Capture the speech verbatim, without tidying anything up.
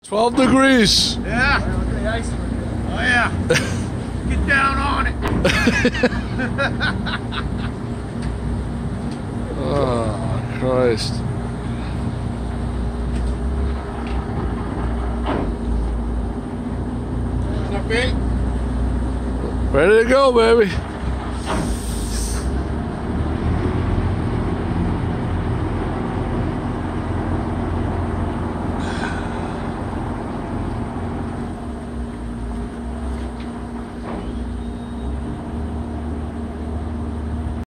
twelve degrees. Yeah. Oh yeah. Get down on it. Oh, Christ. What's up, Pete? Ready to go, baby.